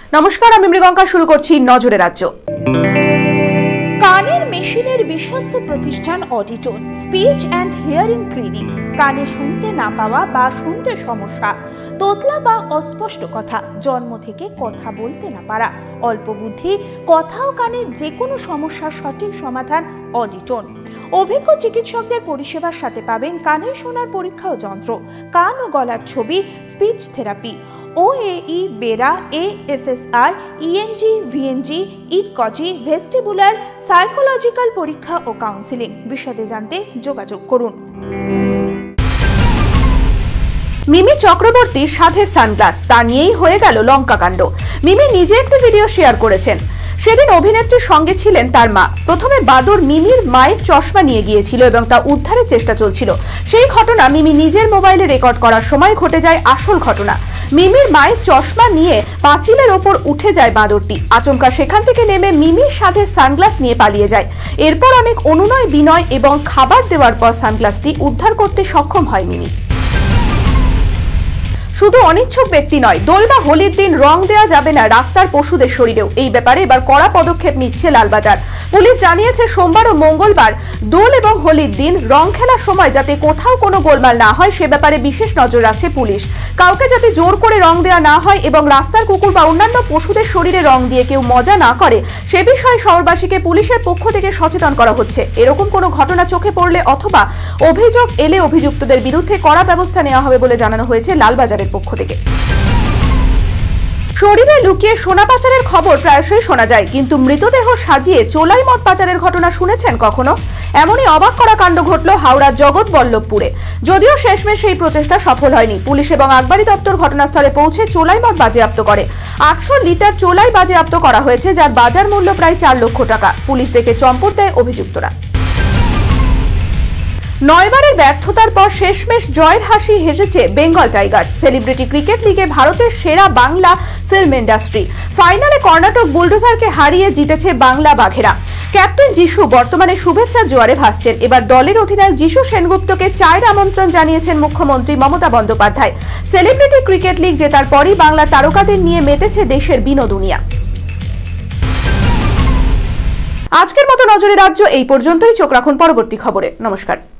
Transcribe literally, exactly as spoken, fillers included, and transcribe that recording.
নমস্কার, আমি মৃগঙ্কা। শুরু করছি নজরে রাজ্য। কানের মেশিনের বিশ্বস্ত প্রতিষ্ঠান Auditone speech and hearing clinic. কানে শুনতে না পাওয়া বা শুনতে সমস্যা, তোতলা বা অস্পষ্ট কথা, জন্ম থেকে কথা বলতে না পারা, অল্প বুদ্ধি, কথা ও কানের যে কোনো সমস্যার সঠিক সমাধান অডিটোন। অভিজ্ঞ চিকিৎসকদের পরিষেবার সাথে পাবেন কানে শোনার পরীক্ষা ও যন্ত্র, কান ও গলার ছবি, speech therapy, OAE, BERA, ASSR, ENG, VNG, ইকজি, ভেস্টিবুলার, সাইকোলজিক্যাল পরীক্ষা ও কাউন্সিলিং। বিশদে জানতে যোগাযোগ করুন। মিমি চক্রবর্তী সাধের সানগ্লাস, তা নিয়েই হয়ে গেল লঙ্কাকাণ্ড। মিমি নিজে একটি ভিডিও শেয়ার করেছেন। সেদিন অভিনেত্রীর সঙ্গে ছিলেন তার মা। প্রথমে বাদর মিমির মায়ের চশমা নিয়ে গিয়েছিল এবং তা উদ্ধারের চেষ্টা চলছিল। সেই ঘটনা মিমি নিজের মোবাইলে রেকর্ড করার সময় ঘটে যায় আসল ঘটনা। মিমির মায়ের চশমা নিয়ে পাঁচিলের ওপর উঠে যায় বাদরটি। আচমকা সেখান থেকে নেমে মিমির সাথে সানগ্লাস নিয়ে পালিয়ে যায়। এরপর অনেক অনুনয় বিনয় এবং খাবার দেওয়ার পর সানগ্লাসটি উদ্ধার করতে সক্ষম হয় মিমি। শুধু অনিচ্ছুক ব্যক্তি নয়, দোল বা হোলির দিন রং দেওয়া যাবে না রাস্তার পশুদের শরীরেও। এই ব্যাপারে এবার কড়া পদক্ষেপ নিচ্ছে লালবাজার পুলিশ। জানিয়েছে সোমবার ও মঙ্গলবার দোল এবং হোলির দিন রং খেলার সময় যাতে কোথাও কোনো গোলমাল না হয় সে ব্যাপারে বিশেষ নজর রাখছে পুলিশ। কাউকে যাতে জোর করে রং দেওয়া না হয় এবং রাস্তার কুকুর বা অন্যান্য পশুদের শরীরে রং দিয়ে কেউ মজা না করে সে বিষয়ে শহরবাসীকে পুলিশের পক্ষ থেকে সচেতন করা হচ্ছে। এরকম কোনো ঘটনা চোখে পড়লে অথবা অভিযোগ এলে অভিযুক্তদের বিরুদ্ধে কড়া ব্যবস্থা নেওয়া হবে বলে জানানো হয়েছে লালবাজারের পক্ষ থেকে। শরীরে লুকিয়ে সোনা পাচারের খবর প্রায়শই শোনা যায়, কিন্তু মৃতদেহ সাজিয়ে চোলাই মদ পাচারের ঘটনা শুনেছেন কখনো? এমনই অবাক করা কাণ্ড ঘটল হাওড়ার জগৎবল্লভপুরে। যদিও শেষমেশ সেই প্রচেষ্টা সফল হয়নি। পুলিশ এবং আবগারি দপ্তর ঘটনাস্থলে পৌঁছে চোলাই মদ বাজেয়াপ্ত করে। আটশো লিটার চোলাই বাজেয়াপ্ত করা হয়েছে, যার বাজার মূল্য প্রায় চার লক্ষ টাকা। পুলিশ দেখে চম্পট দেয় অভিযুক্তরা। নয়বারের ব্যর্থতার পর শেষমেশ জয়ের হাসি হেসেছে বেঙ্গল টাইগার্স। সেলিব্রিটি ক্রিকেট লিগে ভারতের সেরা বাংলা ফিল্ম ইন্ডাস্ট্রি। ফাইনালে কর্ণাটক বুলডোজারকে হারিয়ে জিতেছে বাংলা বাঘেরা। ক্যাপ্টেন যিশু বর্তমানে শুভেচ্ছার জোয়ারে ভাসছেন। এবার দলের অধিনায়ক যিশু সেনগুপ্তকে চায়ের আমন্ত্রণ জানিয়েছেন মুখ্যমন্ত্রী Mamata Bandyopadhyay. Celebrity cricket league জেতার পরই বাংলা তারকাদের নিয়ে মেতেছে দেশের বিনোদুনিয়া। আজকের মতো নজরে রাজ্য এই পর্যন্তই। চোখ রাখুন পরবর্তী খবরে। নমস্কার।